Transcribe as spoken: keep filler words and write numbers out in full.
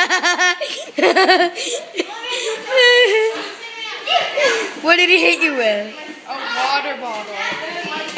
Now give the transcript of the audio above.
What did he hit you with? A water bottle.